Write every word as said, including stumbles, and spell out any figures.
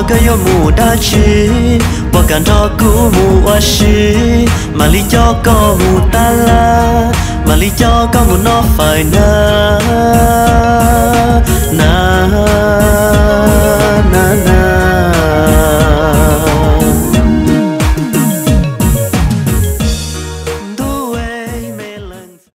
cái yo mù đa chi bỏ cả đó cũ mù oa shi mà lý cho có mù ta la mà lý cho có mù nó phải na na na na